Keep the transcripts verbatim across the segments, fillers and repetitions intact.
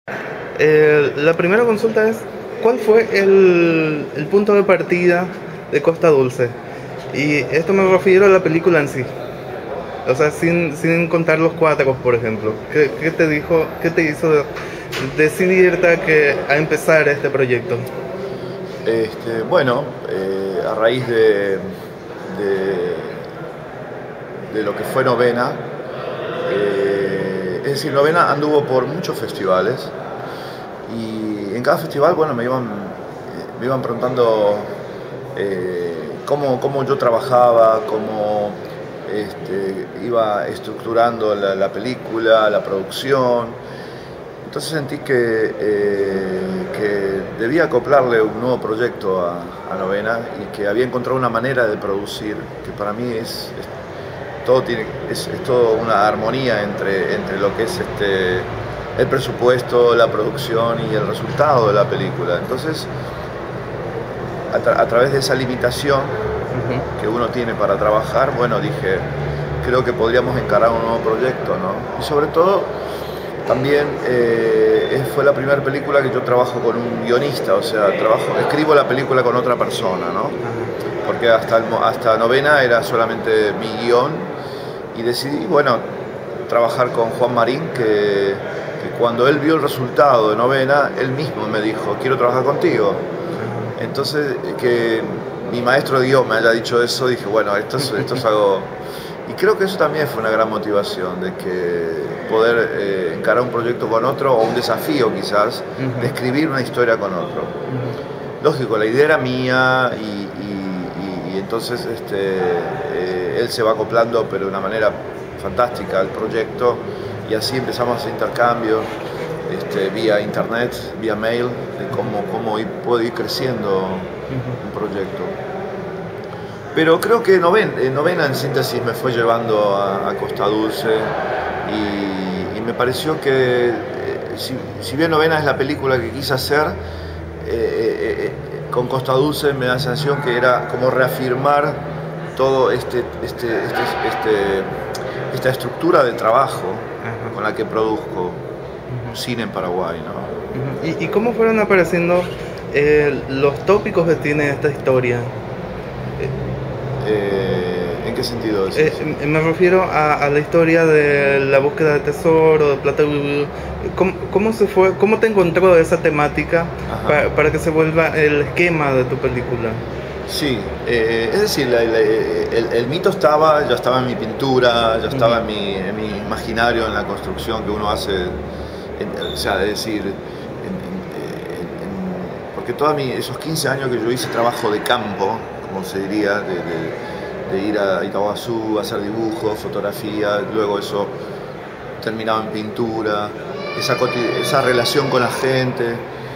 Eh, la primera consulta es, ¿cuál fue el, el punto de partida de Costa Dulce? Y esto me refiero a la película en sí. O sea, sin, sin contar los cuatro, por ejemplo. ¿Qué, qué te dijo, qué te hizo de- decidirte a, que, a empezar este proyecto? Este, bueno, eh, a raíz de, de, de lo que fue Novena, eh, es decir, Novena anduvo por muchos festivales y en cada festival, bueno, me iban, eh, me iban preguntando eh, cómo, cómo yo trabajaba, cómo este, iba estructurando la, la película, la producción. Entonces sentí que, eh, que debía acoplarle un nuevo proyecto a, a Novena y que había encontrado una manera de producir que para mí es, es todo tiene es, es todo una armonía entre, entre lo que es este el presupuesto, la producción y el resultado de la película. Entonces, a, tra a través de esa limitación Ujú. que uno tiene para trabajar, bueno, dije, creo que podríamos encarar un nuevo proyecto, ¿no? Y sobre todo también eh, fue la primera película que yo trabajo con un guionista, o sea, trabajo, escribo la película con otra persona, ¿no? Ajá. Porque hasta, el, hasta Novena era solamente mi guión y decidí, bueno, trabajar con Juan Marín, que, que cuando él vio el resultado de Novena, él mismo me dijo, quiero trabajar contigo. Ajá. Entonces, que mi maestro de guión me haya dicho eso, dije, bueno, esto es, esto es algo... Y creo que eso también fue una gran motivación, de que poder eh, encarar un proyecto con otro, o un desafío quizás, de Ujú. escribir una historia con otro. Ujú. Lógico, la idea era mía y, y, y, y entonces este, eh, él se va acoplando, pero de una manera fantástica al proyecto, y así empezamos a hacer intercambios este, vía internet, vía mail, de cómo, cómo ir, puede ir creciendo un Ujú. proyecto. Pero creo que Novena, eh, Novena en síntesis me fue llevando a, a Costa Dulce y, y me pareció que, eh, si, si bien Novena es la película que quise hacer, eh, eh, eh, con Costa Dulce me da la sensación que era como reafirmar todo este, este, este, este, esta estructura de trabajo Ajá. con la que produzco Ujú. cine en Paraguay, ¿no? Ujú. ¿Y, y cómo fueron apareciendo eh, los tópicos que tiene esta historia? Eh, Eh, ¿en qué sentido decís? eh, me refiero a, a la historia de la búsqueda de tesoro, de plata. ¿Cómo, cómo se fue, cómo te encontró esa temática Ajá. para, para que se vuelva el esquema de tu película? Sí, eh, es decir, la, la, el, el, mito estaba, ya estaba en mi pintura, ya estaba Ujú. en mi, en mi imaginario, en la construcción que uno hace, en, o sea, es decir, en, en, en, porque todos esos quince años que yo hice trabajo de campo, como se diría, de, de, de ir a Itaguazú, hacer dibujos, fotografía, luego eso terminaba en pintura, esa, esa relación con la gente.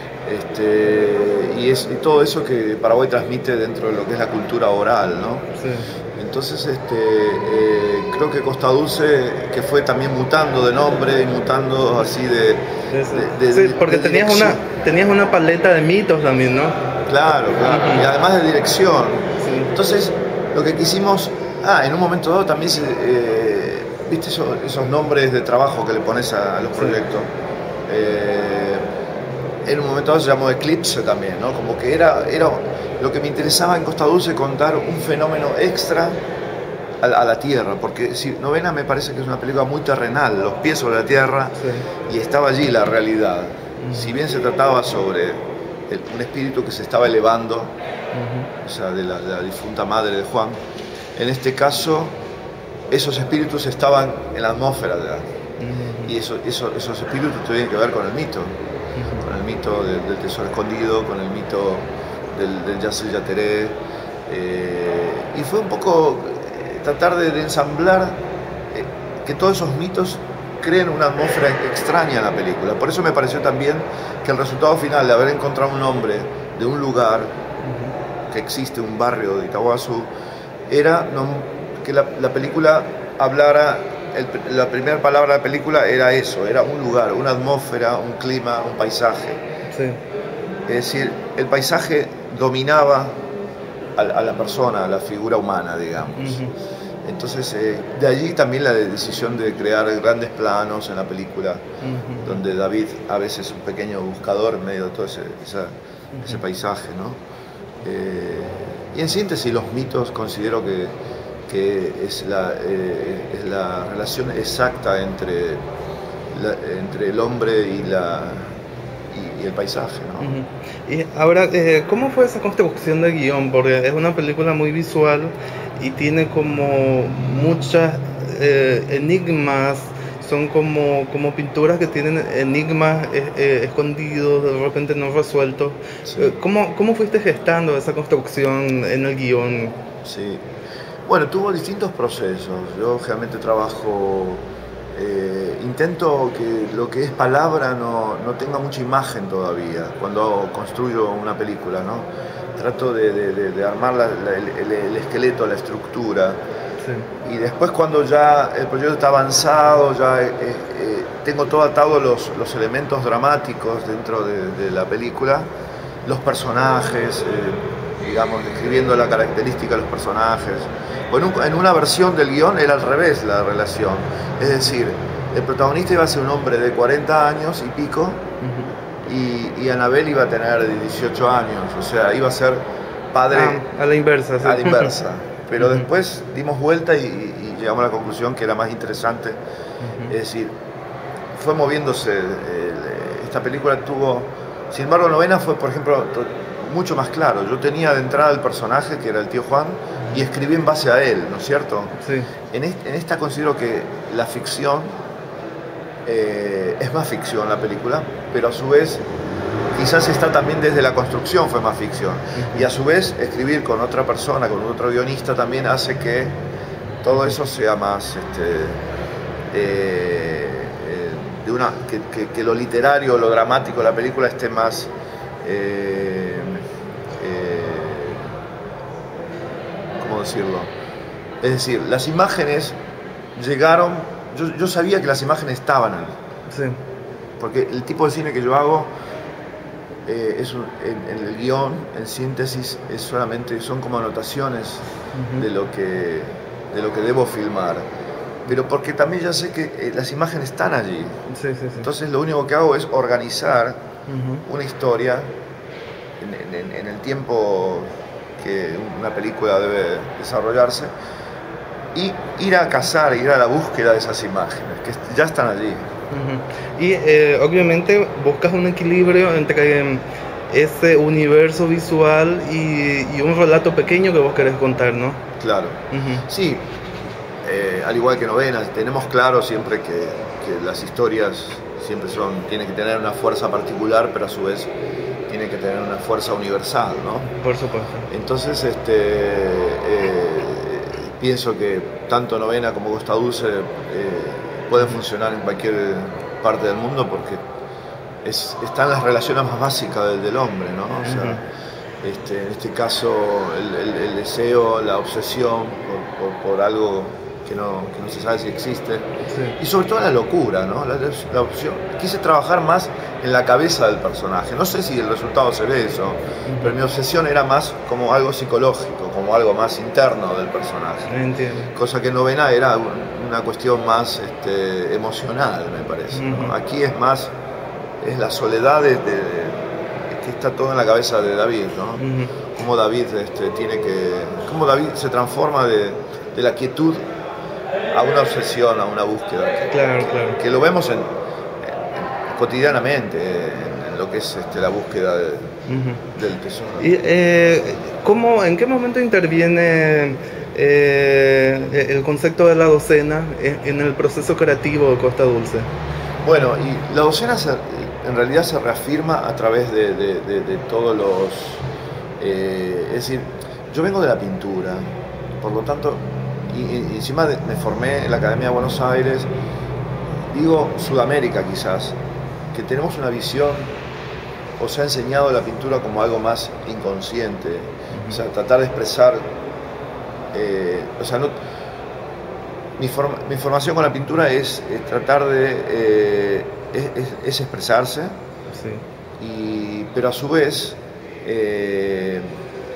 Este, y, es, y todo eso que Paraguay transmite dentro de lo que es la cultura oral, ¿no? Sí. Entonces, este, eh, creo que Costa Dulce, que fue también mutando de nombre y mutando así de, Eso. de, de, Sí, porque de tenías una, dirección. tenías una paleta de mitos también, ¿no? Claro, claro. Y Ujú. además de dirección. Sí. Entonces, lo que quisimos, ah, en un momento dado también, se, eh, viste esos, esos nombres de trabajo que le pones a, a los Sí. proyectos. Eh, en un momento dado se llamó Eclipse también, ¿no? Como que era, era lo que me interesaba en Costa Dulce, contar un fenómeno extra a, a la Tierra, porque si Novena me parece que es una película muy terrenal, los pies sobre la Tierra, Sí. y estaba allí la realidad. Si bien Ujú. se trataba sobre el, un espíritu que se estaba elevando, Ujú. o sea, de la, de la difunta madre de Juan, en este caso esos espíritus estaban en la atmósfera de la, y Ujú. eso, eso, esos espíritus tienen que ver con el mito, con el mito del, del tesoro escondido, con el mito del, del Yacel Yateré, eh, y fue un poco eh, tratar de, de ensamblar eh, que todos esos mitos creen una atmósfera extraña en la película. Por eso me pareció también que el resultado final de haber encontrado un nombre de un lugar Ujú. que existe, un barrio de Itaguazú, era no, que la, la película hablara, el, la primera palabra de la película era eso, era un lugar, una atmósfera, un clima, un paisaje. Sí. Es decir, el paisaje dominaba a, a la persona, a la figura humana, digamos. Ujú. Entonces, eh, de allí también la decisión de crear grandes planos en la película, uh-huh. donde David a veces es un pequeño buscador en medio de todo ese, esa, uh-huh. ese paisaje, ¿no? Eh, y en síntesis, los mitos considero que, que es, la, eh, es la relación exacta entre, la, entre el hombre y, la, y, y el paisaje, ¿no? Uh-huh. Y ahora, eh, ¿cómo fue esa construcción de guión? Porque es una película muy visual y tiene como muchas eh, enigmas, son como, como pinturas que tienen enigmas eh, eh, escondidos, de repente no resueltos. Sí. ¿Cómo, ¿Cómo fuiste gestando esa construcción en el guión? Sí, bueno, tuvo distintos procesos. Yo generalmente trabajo, eh, intento que lo que es palabra no, no tenga mucha imagen todavía cuando construyo una película, ¿no? Trato de, de, de armar la, la, el, el esqueleto, la estructura. Sí. Y después cuando ya el proyecto está avanzado, ya eh, eh, tengo todo atado los, los elementos dramáticos dentro de, de la película, los personajes, eh, digamos, describiendo la característica de los personajes. Bueno, en una versión del guión era al revés la relación. Es decir, el protagonista iba a ser un hombre de cuarenta años y pico, uh-huh. y, y Annabelle iba a tener dieciocho años, o sea, iba a ser padre ah, a la inversa. Sí. A la inversa. Pero uh-huh. después dimos vuelta y, y llegamos a la conclusión que era más interesante. Uh-huh. Es decir, fue moviéndose. El, esta película tuvo... Sin embargo, Novena fue, por ejemplo, mucho más claro. Yo tenía de entrada el personaje, que era el tío Juan, y escribí en base a él, ¿no es cierto? Sí. En, este, en esta considero que la ficción eh, es más ficción la película, pero a su vez... Quizás está también desde la construcción fue más ficción. Y a su vez, escribir con otra persona, con otro guionista, también hace que todo eso sea más... Este, eh, eh, de una, que, que, que lo literario, lo dramático de la película esté más... Eh, eh, ¿Cómo decirlo? Es decir, las imágenes llegaron... Yo, yo sabía que las imágenes estaban ahí. Sí. Porque el tipo de cine que yo hago... Eh, es un, en, en el guión, en síntesis, es solamente, son como anotaciones uh-huh. de, lo que, de lo que debo filmar. Pero porque también ya sé que eh, las imágenes están allí. Sí, sí, sí. Entonces lo único que hago es organizar uh-huh. una historia en, en, en el tiempo que una película debe desarrollarse y ir a cazar, ir a la búsqueda de esas imágenes, que ya están allí. Uh-huh. Y eh, obviamente buscas un equilibrio entre eh, ese universo visual y, y un relato pequeño que vos querés contar, ¿no? Claro, uh-huh. Sí, eh, al igual que Novena, tenemos claro siempre que, que las historias siempre son, tienen que tener una fuerza particular, pero a su vez tienen que tener una fuerza universal, ¿no? Por supuesto. Entonces, este, eh, pienso que tanto Novena como Costa Dulce eh, pueden funcionar en cualquier parte del mundo porque es, están las relaciones más básicas del, del hombre, ¿no? O sea, uh-huh. este, en este caso el, el, el deseo, la obsesión por, por, por algo que no, que no se sabe si existe, sí. Y sobre todo la locura, ¿no? La, la opción. Quise trabajar más en la cabeza del personaje, no sé si el resultado se ve eso, uh-huh. Pero mi obsesión era más como algo psicológico, como algo más interno del personaje. Entiendo. Cosa que en Novena era una cuestión más este, emocional, me parece, ¿no? Uh-huh. Aquí es más, es la soledad de, de, de, que está todo en la cabeza de David, ¿no? Uh-huh. Cómo David este, tiene que, cómo David se transforma de, de la quietud a una obsesión, a una búsqueda. Que, claro, que, claro. que lo vemos en, en, cotidianamente, en, en lo que es este, la búsqueda de, uh-huh. del tesoro. ¿Y eh, cómo, en qué momento interviene eh, el concepto de la docena en, en el proceso creativo de Costa Dulce? Bueno, y la docena se, en realidad se reafirma a través de, de, de, de todos los... Eh, es decir, yo vengo de la pintura, por lo tanto... Y, y encima de, me formé en la Academia de Buenos Aires, digo Sudamérica quizás, que tenemos una visión, o se ha enseñado la pintura como algo más inconsciente, uh-huh. O sea, tratar de expresar, eh, o sea, no, mi, forma, mi formación con la pintura es, es tratar de, eh, es, es, es expresarse, sí. Y, pero a su vez, eh,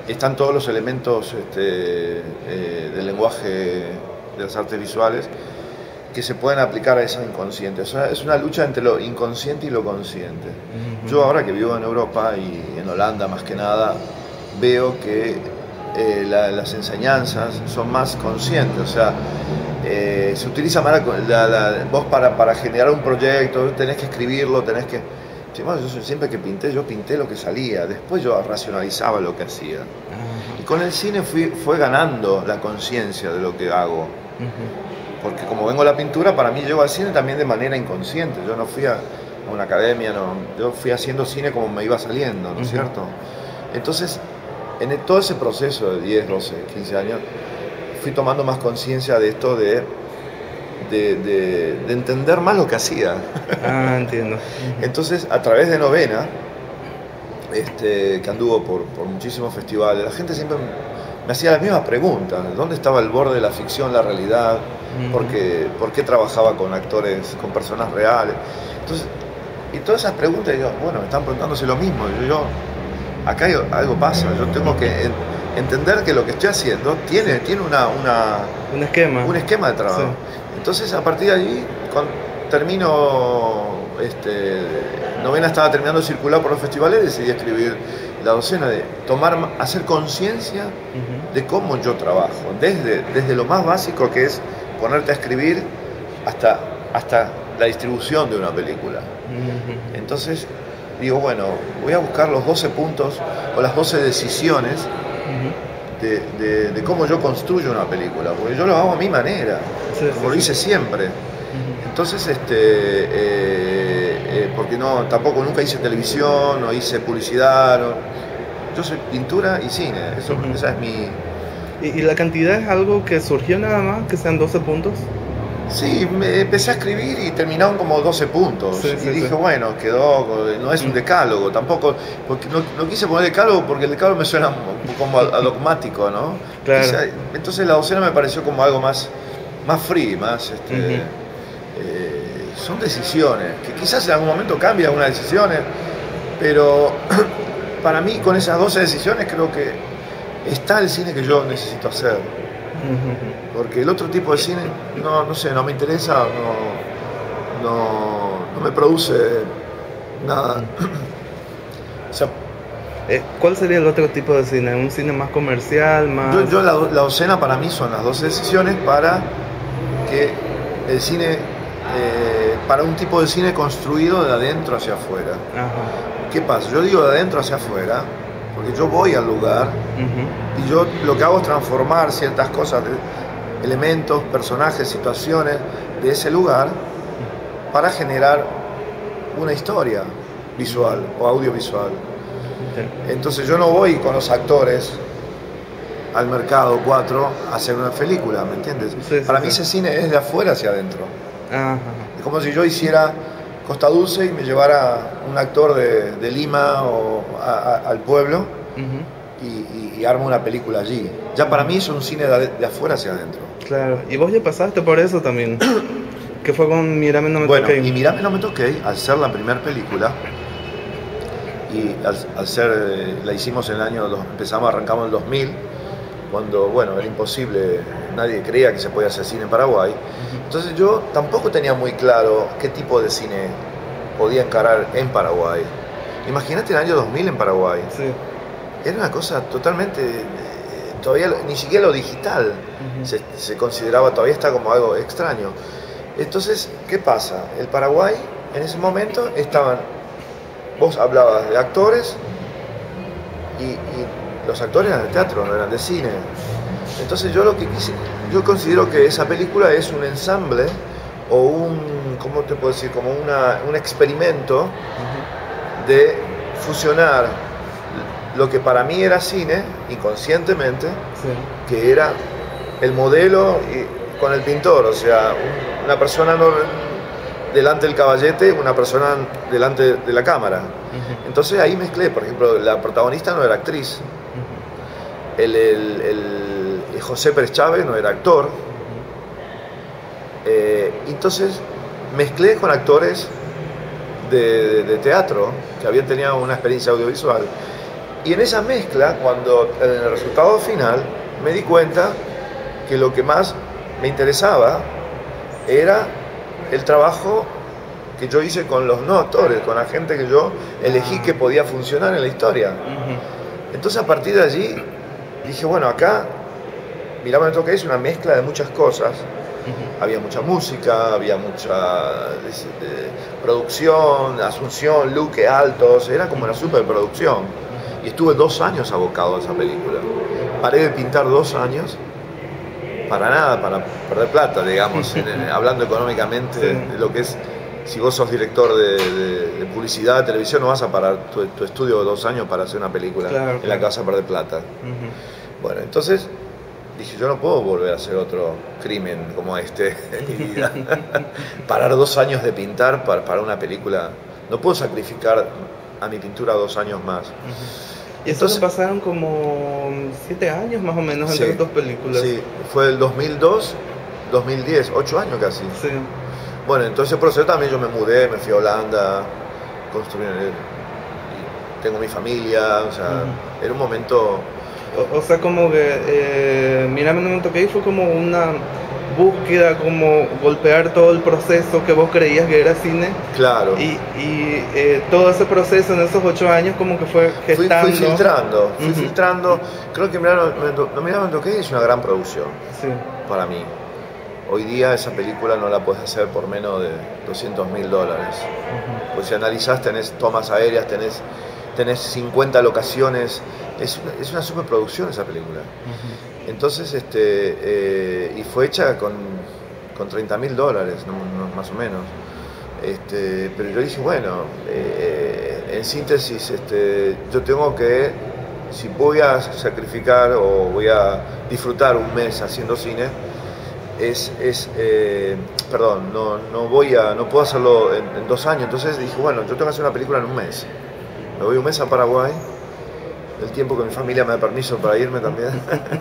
están todos los elementos este, eh, del lenguaje de las artes visuales que se pueden aplicar a esa inconsciente. O sea, es una lucha entre lo inconsciente y lo consciente. Uh-huh. Yo ahora que vivo en Europa y en Holanda más que nada, veo que eh, la, las enseñanzas son más conscientes. O sea, eh, se utiliza más la, la, la, vos para, para generar un proyecto, tenés que escribirlo, tenés que... Bueno, yo siempre que pinté, yo pinté lo que salía, después yo racionalizaba lo que hacía. Uh-huh. Y con el cine fui, fue ganando la conciencia de lo que hago. Uh-huh. Porque como vengo a la pintura, para mí llego al cine también de manera inconsciente. Yo no fui a, a una academia, no, yo fui haciendo cine como me iba saliendo, ¿no es uh-huh. cierto? Entonces, en el, todo ese proceso de diez, doce, quince años, fui tomando más conciencia de esto de... De, de, de entender más lo que hacía. Ah, entiendo. Entonces, a través de Novena, este, que anduvo por, por muchísimos festivales, la gente siempre me hacía las mismas preguntas. ¿Dónde estaba el borde de la ficción, la realidad? Uh-huh. ¿Por qué, por qué trabajaba con actores, con personas reales? Entonces, y todas esas preguntas, yo, bueno, me están preguntándose lo mismo. Yo, yo acá hay, algo pasa. Yo tengo que en, entender que lo que estoy haciendo tiene, sí. tiene una, una, un esquema. Un esquema de trabajo. Sí. Entonces, a partir de allí, cuando termino, este, Novena estaba terminando de circular por los festivales, decidí escribir La Docena, de tomar, hacer conciencia uh-huh. de cómo yo trabajo, desde, desde lo más básico que es ponerte a escribir hasta, hasta la distribución de una película. Uh-huh. Entonces, digo, bueno, voy a buscar los doce puntos o las doce decisiones uh-huh. De, de, de cómo yo construyo una película, porque yo lo hago a mi manera, sí, como sí, lo hice sí. siempre. Uh-huh. Entonces, este, eh, eh, porque no, tampoco nunca hice televisión, no hice publicidad, no. Yo soy pintura y cine, eso, uh-huh. esa es mi... ¿Y, ¿Y la cantidad es algo que surgió nada más, que sean doce puntos? Sí, me empecé a escribir y terminaron como doce puntos. Sí, y sí, dije, sí. bueno, quedó, no es un decálogo, tampoco, porque no, no quise poner decálogo porque el decálogo me suena como dogmático, ¿no? Claro. Quise, entonces La Docena me pareció como algo más, más free, más, este, uh-huh. eh, son decisiones, que quizás en algún momento cambien algunas decisiones, pero para mí con esas doce decisiones creo que está el cine que yo necesito hacer. Porque el otro tipo de cine, no, no sé, no me interesa, no, no, no me produce nada. O sea, ¿cuál sería el otro tipo de cine? ¿Un cine más comercial? Más... Yo, yo la, la docena para mí son las doce decisiones para que el cine, eh, para un tipo de cine construido de adentro hacia afuera. Ajá. ¿Qué pasa? Yo digo de adentro hacia afuera porque yo voy al lugar uh-huh. y yo lo que hago es transformar ciertas cosas, de elementos, personajes, situaciones de ese lugar para generar una historia visual o audiovisual. Okay. Entonces yo no voy con los actores al mercado cuatro a hacer una película, ¿me entiendes? Sí, sí, para sí. mí ese cine es de afuera hacia adentro. Ajá. Es como si yo hiciera Costa Dulce y me llevara un actor de, de Lima o a, a, al pueblo uh-huh. y, y, y armo una película allí. Ya para mí es un cine de, de afuera hacia adentro. Claro, y vos ya pasaste por eso también, que fue con Mírame no me bueno, toqué. Y Mírame no me toqué, al ser la primera película, y al, al ser, la hicimos en el año, empezamos, arrancamos en el dos mil, cuando, bueno, era imposible, nadie creía que se podía hacer cine en Paraguay. Entonces yo tampoco tenía muy claro qué tipo de cine podía encarar en Paraguay. Imagínate el año dos mil en Paraguay. Sí. Era una cosa totalmente, eh, todavía ni siquiera lo digital uh-huh. se, se consideraba, todavía está como algo extraño. Entonces, ¿qué pasa? El Paraguay, en ese momento, estaban, vos hablabas de actores y, y los actores eran de teatro, no eran de cine. Entonces yo lo que quise, yo considero que esa película es un ensamble o un, ¿cómo te puedo decir? Como una, un experimento uh-huh. de fusionar lo que para mí era cine, inconscientemente, sí. que era el modelo y, con el pintor, o sea, una persona no, delante del caballete, una persona delante de la cámara. Uh-huh. Entonces ahí mezclé, por ejemplo, la protagonista no era actriz, uh-huh. el, el, el José Pérez Chávez no era actor, uh-huh. eh, entonces mezclé con actores de, de, de teatro que habían tenido una experiencia audiovisual Y en esa mezcla, cuando en el resultado final, me di cuenta que lo que más me interesaba era el trabajo que yo hice con los no actores, con la gente que yo elegí que podía funcionar en la historia. Uh-huh. Entonces a partir de allí dije, bueno, acá Mirá, me toqué, es una mezcla de muchas cosas. Uh-huh. Había mucha música, había mucha eh, producción, Asunción, Luque, Altos, era como una superproducción. Uh-huh. Y estuve dos años abocado a esa película. Paré de pintar dos años, para nada, para perder plata, digamos, en, en, hablando económicamente, sí, de lo que es. Si vos sos director de, de, de publicidad, de televisión, no vas a parar tu, tu estudio de dos años para hacer una película, claro, en la claro. que vas a perder plata. Uh-huh. Bueno, entonces dije, yo no puedo volver a hacer otro crimen como este en mi vida. Parar dos años de pintar para, para una película. No puedo sacrificar a mi pintura dos años más. Uh-huh. Y entonces pasaron como siete años más o menos entre sí, dos películas. Sí, fue el dos mil dos, dos mil diez, ocho años casi. Sí. Bueno, entonces por eso también yo me mudé, me fui a Holanda, construí, tengo mi familia, o sea, uh-huh. era un momento... O, o sea, como que, eh, Mírame, no me toqué, fue como una búsqueda, como golpear todo el proceso que vos creías que era cine. Claro. Y, y eh, todo ese proceso en esos ocho años como que fue gestando. Fui, fui filtrando, fui uh-huh. filtrando. Creo que Mírame, no, Mírame, me toqué es una gran producción, sí, para mí. Hoy día esa película no la puedes hacer por menos de doscientos mil dólares. Uh-huh. Pues si analizás, tenés tomas aéreas, tenés, tenés cincuenta locaciones. Es una, es una superproducción esa película. Uh-huh. Entonces, este, eh, y fue hecha con, con treinta mil dólares, no, no, más o menos. Este, pero yo dije, bueno, eh, en síntesis, este, yo tengo que, si voy a sacrificar o voy a disfrutar un mes haciendo cine, es, es eh, perdón, no, no voy a, no puedo hacerlo en, en dos años. Entonces dije, bueno, yo tengo que hacer una película en un mes. Me voy un mes a Paraguay, el tiempo que mi familia me da permiso para irme también.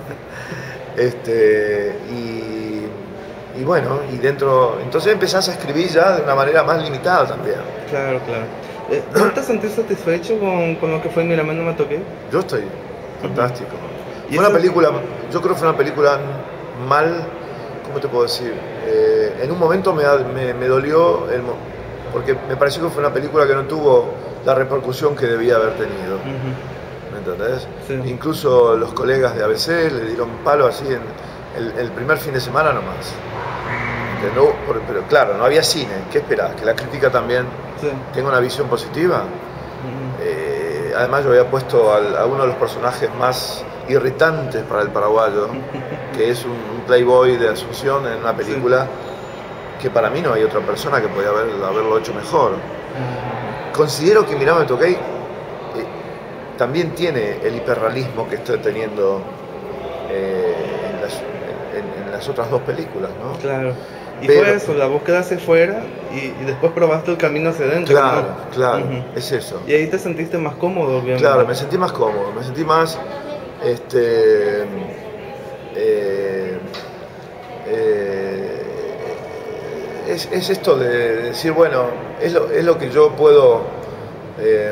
este, y, y bueno, y dentro, entonces empezás a escribir ya de una manera más limitada también. Claro, claro. Eh, ¿No te sentís satisfecho con, con lo que fue Mírame, no me toqué? Yo estoy fantástico. Uh-huh. Fue una película, yo creo que fue una película mal. ¿Cómo te puedo decir? Eh, en un momento me, me, me dolió, el, porque me pareció que fue una película que no tuvo la repercusión que debía haber tenido. Uh-huh. ¿Me entendés? Sí. Incluso los colegas de A B C le dieron palo así en el, el primer fin de semana nomás. No, pero claro, no había cine. ¿Qué esperás? ¿Que la crítica también sí. tenga una visión positiva? Uh-huh. Eh, además yo había puesto al, a uno de los personajes más irritantes para el paraguayo, que es un, un playboy de Asunción en una película sí. que para mí no hay otra persona que podía haber, haberlo hecho mejor. Uh-huh. Considero que Mirá, me toqué eh, también tiene el hiperrealismo que estoy teniendo eh, en, las, en, en las otras dos películas, ¿no? Claro. Y Pero, fue eso, la búsqueda hacia afuera y, y después probaste el camino hacia adentro. Claro, ¿no? claro, uh-huh. es eso. Y ahí te sentiste más cómodo, obviamente. Claro, me sentí más cómodo, me sentí más... Este, eh, eh, es, es esto de decir, bueno, es lo, es lo que yo puedo, eh,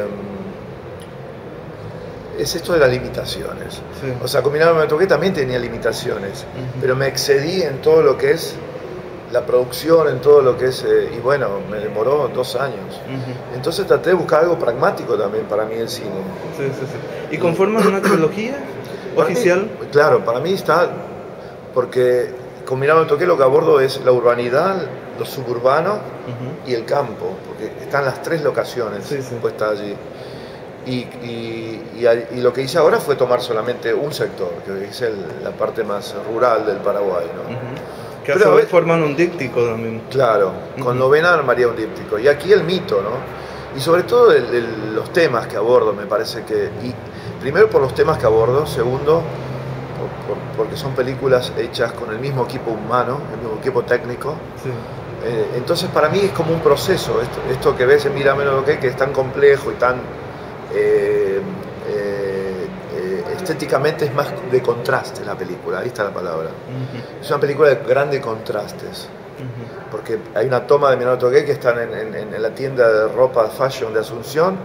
es esto de las limitaciones. Sí. O sea, con Mirame, me toqué también tenía limitaciones, uh-huh. pero me excedí en todo lo que es la producción, en todo lo que es, eh, y bueno, me demoró dos años. Uh-huh. Entonces traté de buscar algo pragmático también para mí el cine. Sí, sí, sí. ¿Y conformas una trilogía oficial? Mí, claro, para mí está, porque con Mirame, me toqué lo que abordo es la urbanidad, lo suburbano uh-huh. y el campo, porque están las tres locaciones sí, sí. puestas allí. Y, y, y, y lo que hice ahora fue tomar solamente un sector, que es el, la parte más rural del Paraguay, ¿no? Uh-huh. Que a su vez forman un díptico también. Claro, con uh-huh. novena armaría un díptico. Y aquí el mito, ¿no? Y sobre todo el, el, los temas que abordo, me parece que... Y primero por los temas que abordo, segundo por, por, porque son películas hechas con el mismo equipo humano, el mismo equipo técnico. Sí. Eh, entonces para mí es como un proceso, esto, esto que ves en Mírame, no toqué, que es tan complejo y tan... Eh, eh, eh, estéticamente es más de contraste la película, ahí está la palabra. Uh-huh. Es una película de grandes contrastes, uh-huh. porque hay una toma de Mirame, no toqué que están en, en, en la tienda de ropa fashion de Asunción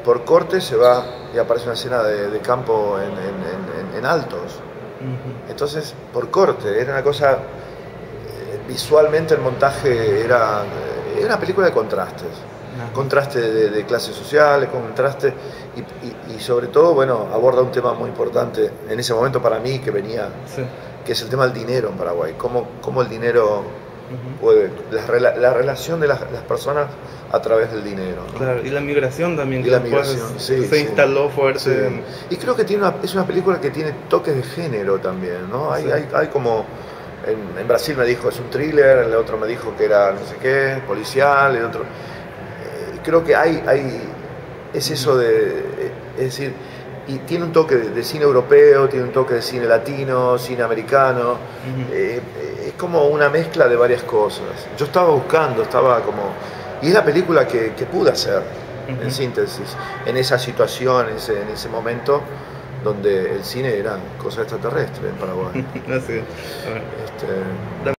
por corte se va y aparece una escena de, de campo en, en, en, en Altos. Uh-huh. Entonces, por corte, era una cosa, eh, visualmente el montaje era, era una película de contrastes. Uh-huh. Contraste de, de clases sociales, contraste, y, y, y sobre todo, bueno, aborda un tema muy importante en ese momento para mí que venía, sí. que es el tema del dinero en Paraguay, cómo, cómo el dinero uh-huh. puede, la, la relación de las, las personas a través del dinero, ¿no? Claro, y la migración también, y que la migración, sí, se sí. instaló fuerte. Sí. En... Y creo que tiene una, es una película que tiene toques de género también, ¿no? Hay, sí. hay, hay como, en, en Brasil me dijo es un thriller, el otro me dijo que era no sé qué, policial, el otro... Eh, creo que hay, hay, es eso de, es decir, y tiene un toque de, de cine europeo, tiene un toque de cine latino, cine americano, uh-huh. eh, es como una mezcla de varias cosas. Yo estaba buscando, estaba como... Y es la película que, que pude hacer, uh-huh. en síntesis, en esa situación, en ese, en ese momento donde el cine era cosa extraterrestre en Paraguay. Así es. Este,